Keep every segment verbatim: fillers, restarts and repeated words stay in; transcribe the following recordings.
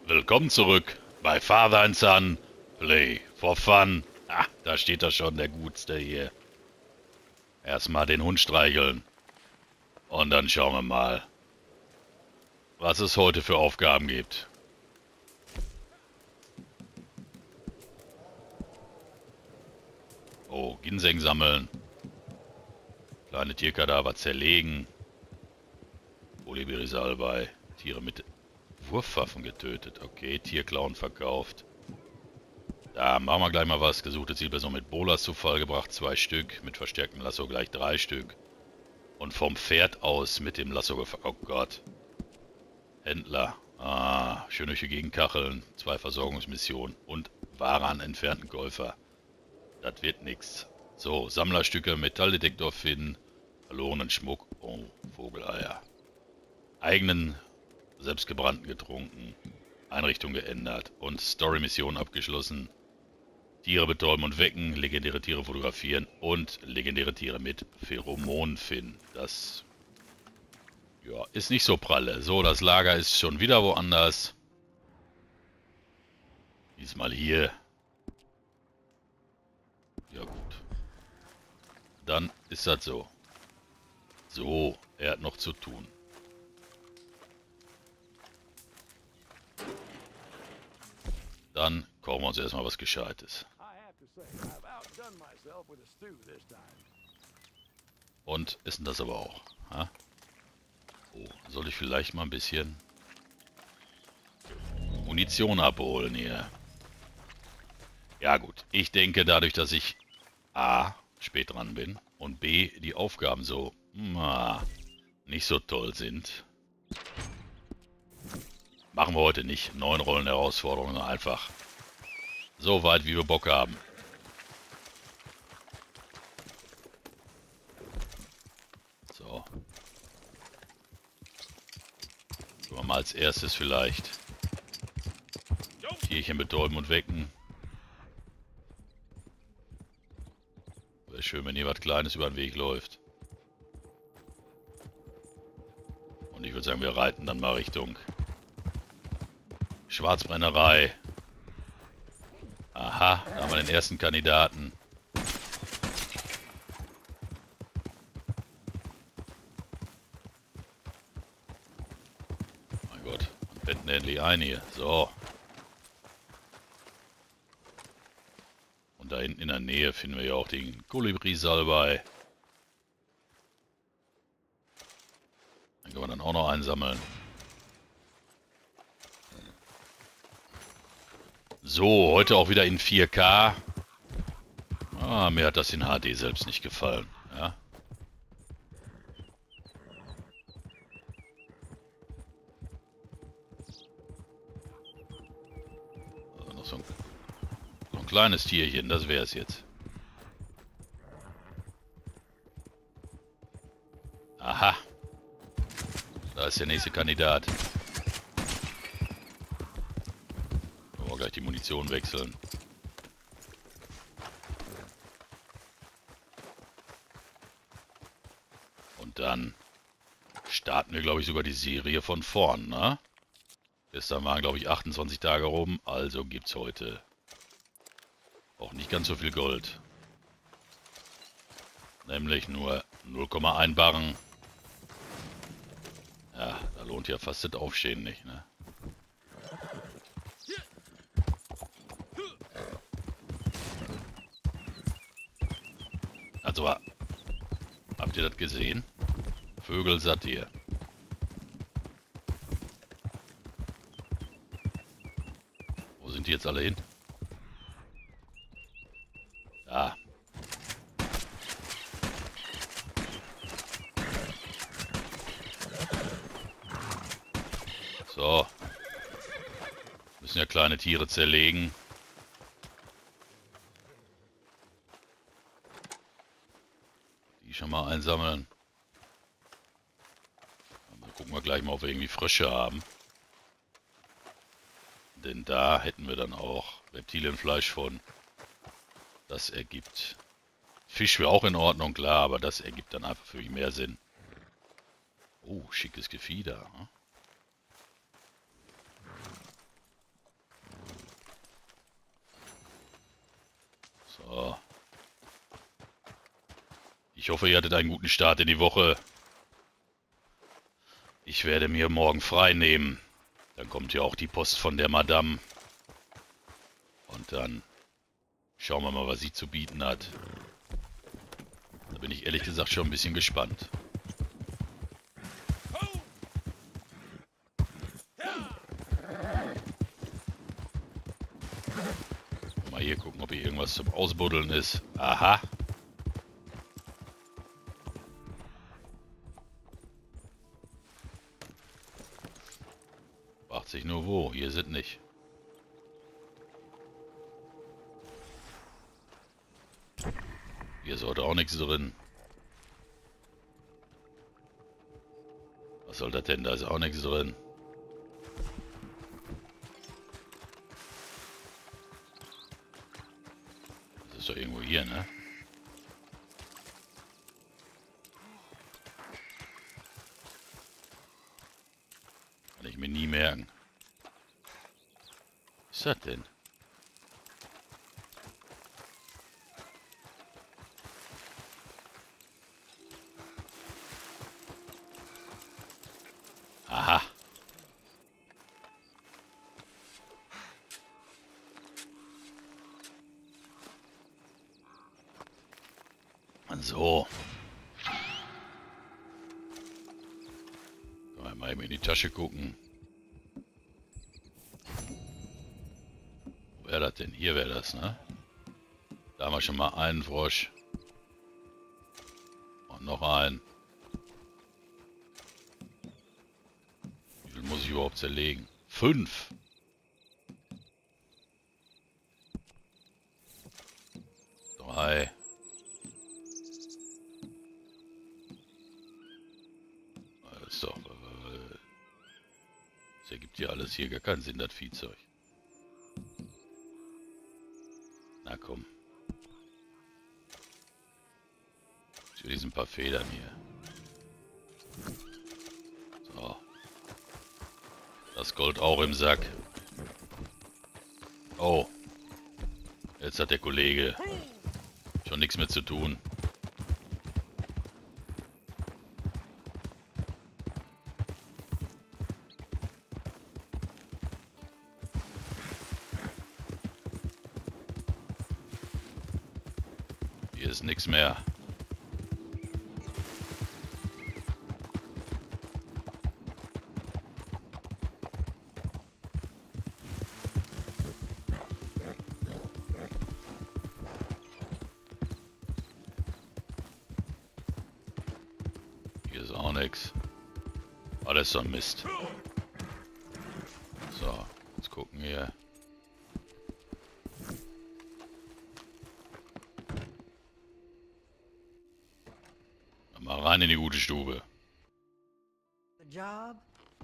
Willkommen zurück bei Father and Son Play for Fun. Ah, da steht er schon, der Gutste hier. Erstmal den Hund streicheln. Und dann schauen wir mal, was es heute für Aufgaben gibt. Oh, Ginseng sammeln. Kleine Tierkadaver zerlegen. Kolibri-Salbei. Tiere mit Wurfwaffen getötet. Okay, Tierklauen verkauft. Da machen wir gleich mal was. Gesuchte Zielperson mit Bolas zu Fall gebracht. Zwei Stück. Mit verstärktem Lasso gleich drei Stück. Und vom Pferd aus mit dem Lasso gefangen. Oh Gott. Händler. Ah, schön durch die Gegend kacheln. Zwei Versorgungsmissionen. Und Ware an entfernten Käufer. Das wird nix. So, Sammlerstücke, Metalldetektor finden. Verlorenen Schmuck. Oh, Vogeleier. Eigenen selbstgebrannten getrunken. Einrichtung geändert. Und Story-Mission abgeschlossen. Tiere betäuben und wecken. Legendäre Tiere fotografieren. Und legendäre Tiere mit Pheromonen finden. Das ja, ist nicht so pralle. So, das Lager ist schon wieder woanders. Diesmal hier. Ja gut. Dann ist das so. So, er hat noch zu tun. Dann kochen wir uns erstmal was Gescheites. Und essen das aber auch. Ha? Oh, soll ich vielleicht mal ein bisschen Munition abholen hier? Ja gut, ich denke dadurch, dass ich A, spät dran bin und B, die Aufgaben so na, nicht so toll sind, machen wir heute nicht neun Rollen Herausforderungen, einfach so weit, wie wir Bock haben. So. Können wir mal als erstes vielleicht Tierchen betäuben und wecken. Wäre schön, wenn hier was Kleines über den Weg läuft. Und ich würde sagen, wir reiten dann mal Richtung Schwarzbrennerei. Aha, da haben wir den ersten Kandidaten. Mein Gott, man betten endlich ein hier. So. Und da hinten in der Nähe finden wir ja auch den Kolibri-Salbei. Den können wir dann auch noch einsammeln. So, heute auch wieder in vier K. Ah, mir hat das in H D selbst nicht gefallen. Ja. Also noch so ein, so ein kleines Tierchen, das wäre es jetzt. Aha. Da ist der nächste Kandidat. Gleich die Munition wechseln. Und dann starten wir, glaube ich, sogar die Serie von vorn, ne? Gestern waren, glaube ich, achtundzwanzig Tage rum, also gibt es heute auch nicht ganz so viel Gold. Nämlich nur null Komma eins Barren. Ja, da lohnt ja fast das Aufstehen nicht, ne? Also, habt ihr das gesehen? Vögel satt hier. Wo sind die jetzt alle hin? Da. So. Müssen ja kleine Tiere zerlegen. Schon mal einsammeln. Dann gucken wir gleich mal, ob wir irgendwie Frösche haben. Denn da hätten wir dann auch Reptilienfleisch von. Das ergibt. Fisch wäre auch in Ordnung, klar, aber das ergibt dann einfach für mich mehr Sinn. Oh, schickes Gefieder. Hm? Ich hoffe, ihr hattet einen guten Start in die Woche. Ich werde mir morgen frei nehmen. Dann kommt ja auch die Post von der Madame. Und dann schauen wir mal, was sie zu bieten hat. Da bin ich ehrlich gesagt schon ein bisschen gespannt. Mal hier gucken, ob hier irgendwas zum Ausbuddeln ist. Aha. Fragt sich nur wo. Hier sind nicht. Hier ist heute auch nichts drin. Was soll das denn? Da ist auch nichts drin. Das ist doch irgendwo hier, ne? Kann ich mir nie merken. Was ist das denn? Aha. So. Mal eben in die Tasche gucken. Wo wäre das denn? Hier wäre das, ne? Da haben wir schon mal einen Frosch. Und noch einen. Wie viel muss ich überhaupt zerlegen? Fünf! Drei. Das ist doch... Das ergibt ja alles hier gar keinen Sinn, das Viehzeug. Na komm. Für diesen paar Federn hier. So. Das Gold auch im Sack. Oh. Jetzt hat der Kollege schon nichts mehr zu tun. Hier ist nichts mehr. Hier ist auch nichts. Alles so ein Mist. So, jetzt gucken hier. Mal rein in die gute Stube. The job?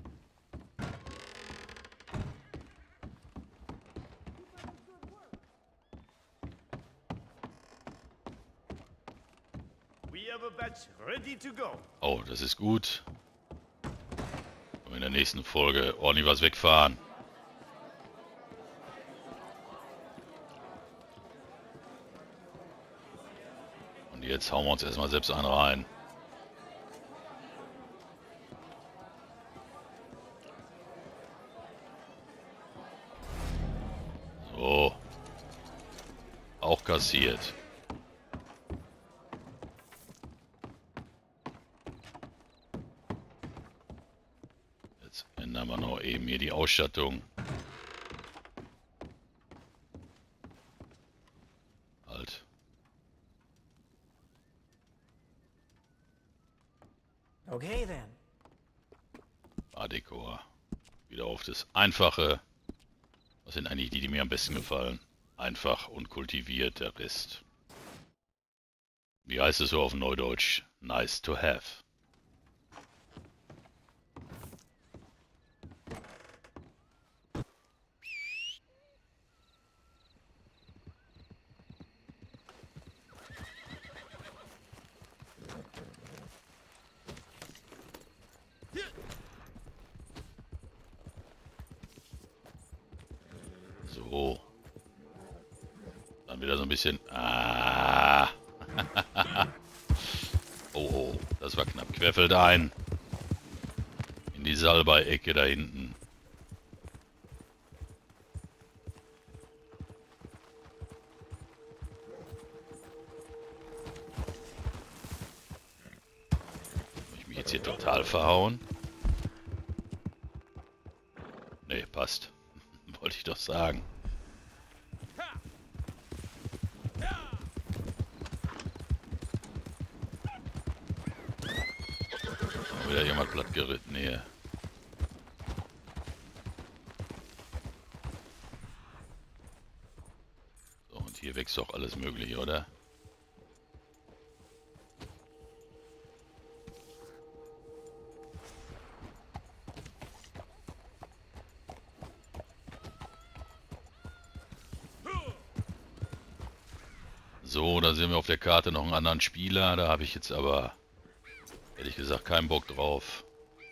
We have a batch ready to go. Oh, das ist gut. Und in der nächsten Folge ordentlich was wegfahren. Und jetzt hauen wir uns erstmal selbst einen rein. So. Auch kassiert. Jetzt ändern wir noch eben hier die Ausstattung. Halt. Okay then. Badekor. Wieder auf das Einfache. Das sind eigentlich die, die mir am besten gefallen. Einfach und kultiviert, der Rest. Wie heißt es so auf Neudeutsch? Nice to have. So. Dann wieder so ein bisschen... Ah. das war knapp. Querfeld ein. In die Salbei-Ecke da hinten. Hab ich mich jetzt hier total verhauen? Nee, passt. Wollte ich doch sagen. Wieder jemand platt geritten hier. So, und hier wächst doch alles mögliche, oder? So, da sehen wir auf der Karte noch einen anderen Spieler. Da habe ich jetzt aber ehrlich gesagt keinen Bock drauf.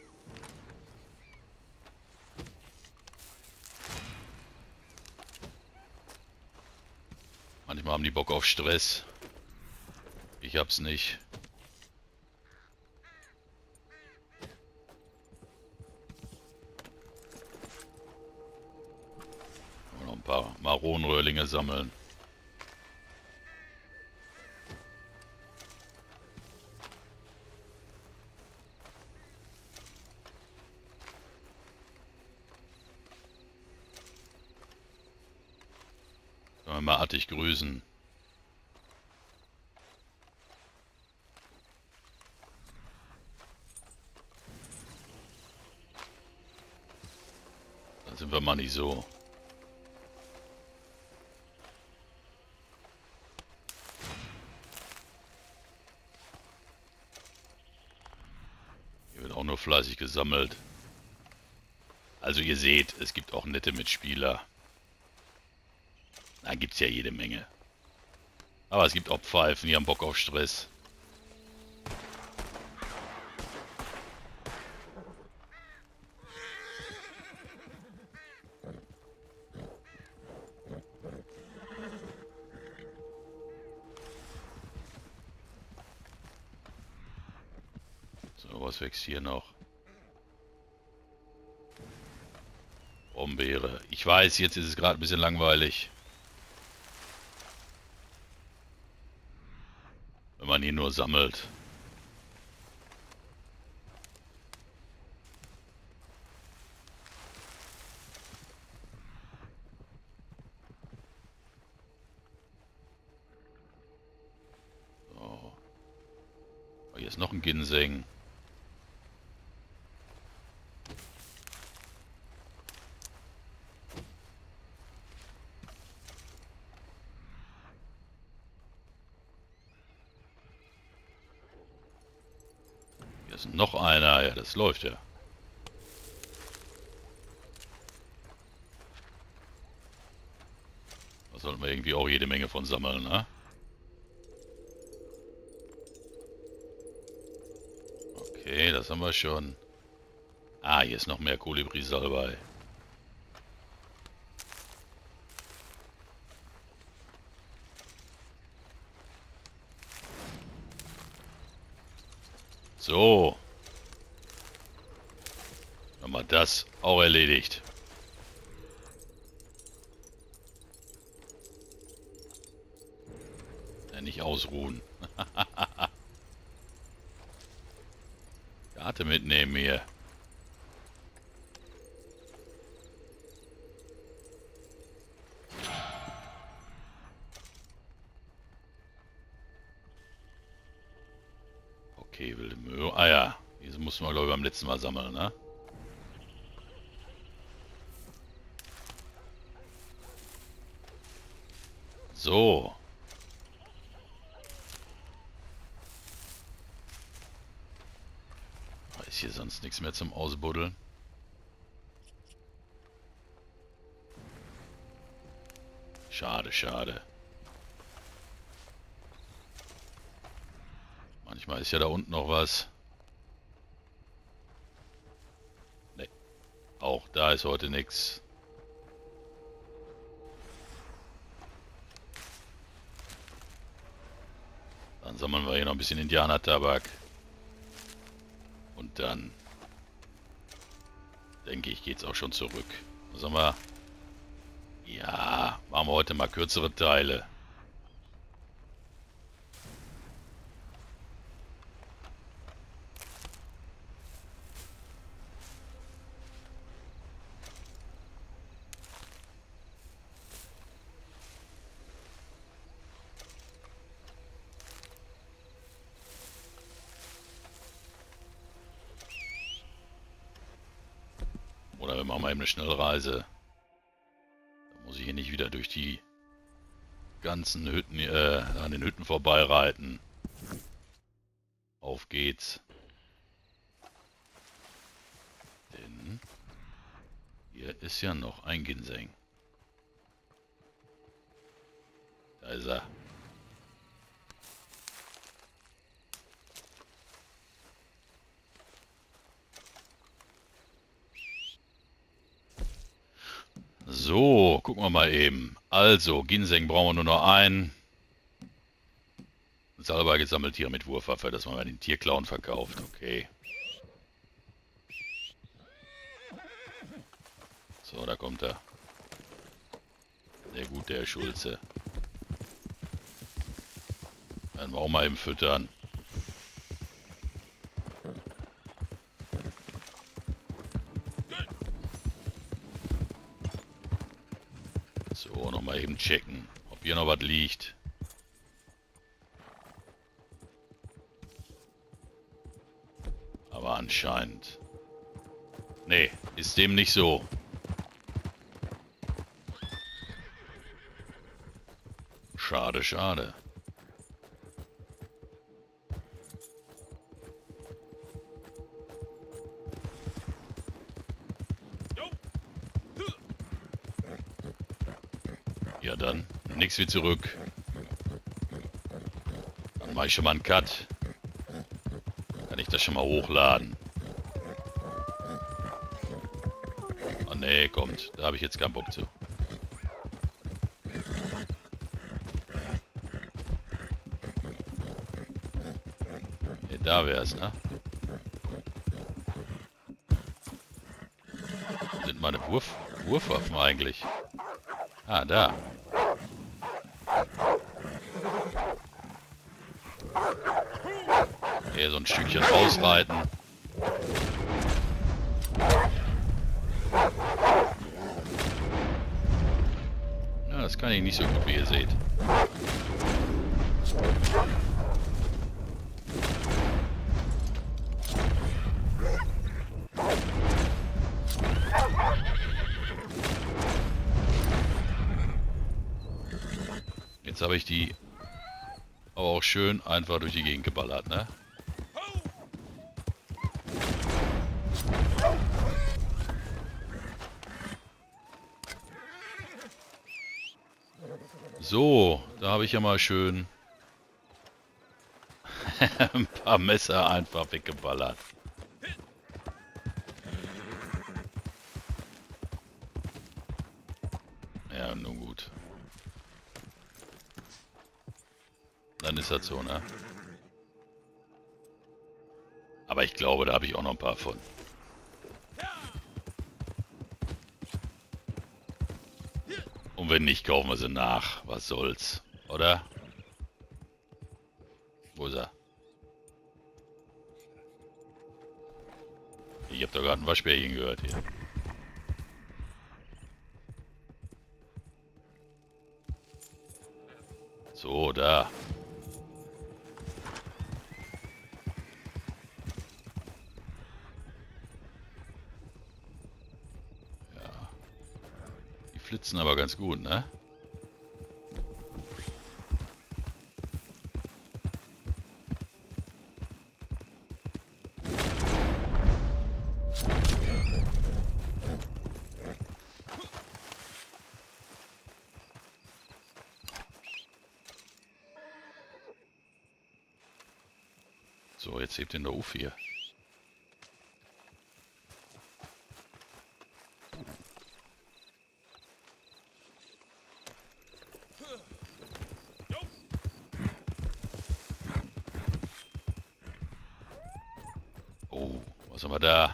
Manchmal haben die Bock auf Stress. Ich hab's nicht. Noch ein paar Maronenröhrlinge sammeln. Mal artig grüßen. Da sind wir mal nicht so. Hier wird auch nur fleißig gesammelt. Also ihr seht, es gibt auch nette Mitspieler. Da gibt es ja jede Menge. Aber es gibt auch Pfeifen, die haben Bock auf Stress. So, was wächst hier noch? Brombeere. Ich weiß, jetzt ist es gerade ein bisschen langweilig. Wenn man hier nur sammelt. So. Oh, hier ist noch ein Ginseng. Ist noch einer, ja, das läuft ja. Da sollten wir irgendwie auch jede Menge von sammeln, ne? Okay, das haben wir schon. Ah, hier ist noch mehr Kolibri-Salbei. So. Haben wir das auch erledigt. Ja, nicht ausruhen. Karte mitnehmen hier. Okay, wilde Möhre. Ah ja, diese mussten wir, glaube ich, beim letzten Mal sammeln, ne? So. Ist hier sonst nichts mehr zum Ausbuddeln? Schade, schade. Manchmal ist ja da unten noch was. Ne, auch da ist heute nichts. Dann sammeln wir hier noch ein bisschen Indianer-Tabak. Und dann denke ich, geht's auch schon zurück. Was haben wir? Ja, machen wir heute mal kürzere Teile. Oder wir machen mal eben eine Schnellreise. Da muss ich hier nicht wieder durch die ganzen Hütten, äh, an den Hütten vorbeireiten. Auf geht's. Denn hier ist ja noch ein Ginseng. Da ist er. So, gucken wir mal eben. Also, Ginseng brauchen wir nur noch einen. Salbei gesammelt Tiere mit Wurfwaffe, dass man bei den Tierklauen verkauft. Okay. So, da kommt er. Sehr gut, der Schulze. Werden wir auch mal eben füttern. So, nochmal eben checken, ob hier noch was liegt. Aber anscheinend. Nee, ist dem nicht so. Schade, schade. Ja dann, nix wie zurück. Dann mache ich schon mal einen Cut. Kann ich das schon mal hochladen? Oh nee, kommt. Da habe ich jetzt keinen Bock zu. Nee, da wär's, ne? Wo sind meine Wurf Wurfwaffen eigentlich? Ah, da. Okay, so ein Stückchen ausreiten. Ja, das kann ich nicht so gut, wie ihr seht. Jetzt habe ich die aber auch schön einfach durch die Gegend geballert, ne? So, da habe ich ja mal schön ein paar Messer einfach weggeballert. Ja, nun gut. Dann ist das so, ne? Aber ich glaube, da habe ich auch noch ein paar von. Und wenn nicht, kaufen wir sie nach. Was soll's, oder? Wo ist er? Ich habe doch gerade ein Waschbärchen gehört hier. So, da. Ja. Die flitzen aber ganz gut, ne? So, jetzt hebt ihn der Uf hier. Oh. Was haben wir da?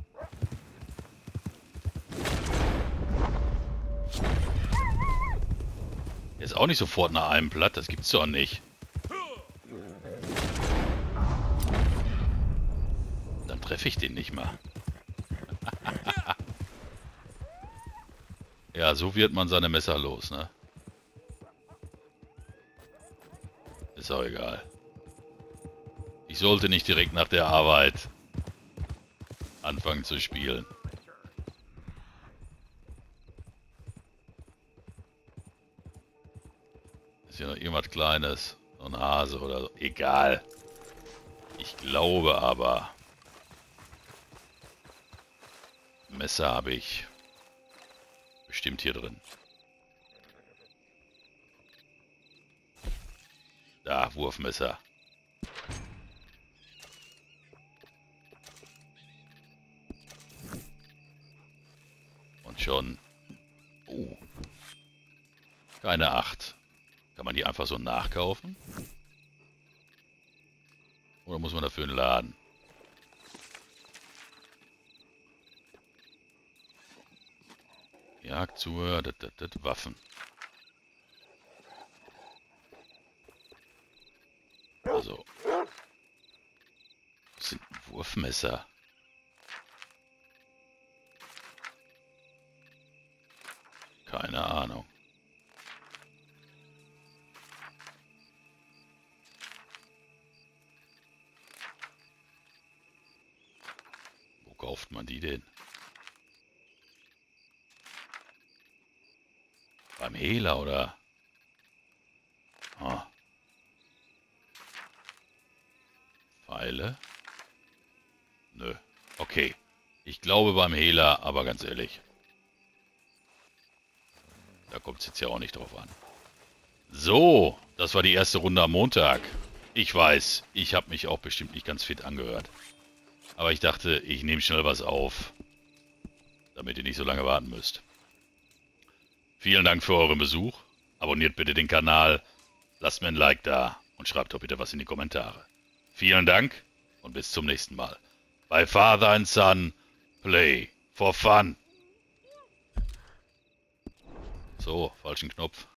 Der ist auch nicht sofort nach einem platt, das gibt's doch nicht. Dann treffe ich den nicht mal. Ja, so wird man seine Messer los, ne? Ist auch egal. Ich sollte nicht direkt nach der Arbeit anfangen zu spielen. Ist hier noch irgendwas Kleines? So ein Hase oder so. Egal. Ich glaube aber... Messer habe ich bestimmt hier drin. Da, Wurfmesser. Und schon... Oh. Keine acht. Kann man die einfach so nachkaufen? Oder muss man dafür einen Laden? Jagdzubehör, das, das, das, Waffen. Also. Das sind Wurfmesser. Keine Ahnung. Wo kauft man die denn? Beim Hehler oder? Ah. Pfeile? Nö. Okay. Ich glaube beim Hehler, aber ganz ehrlich. Da kommt es jetzt ja auch nicht drauf an. So, das war die erste Runde am Montag. Ich weiß, ich habe mich auch bestimmt nicht ganz fit angehört. Aber ich dachte, ich nehme schnell was auf, damit ihr nicht so lange warten müsst. Vielen Dank für euren Besuch. Abonniert bitte den Kanal, lasst mir ein Like da und schreibt doch bitte was in die Kommentare. Vielen Dank und bis zum nächsten Mal. Bei Father and Son, play for fun. So, falschen Knopf.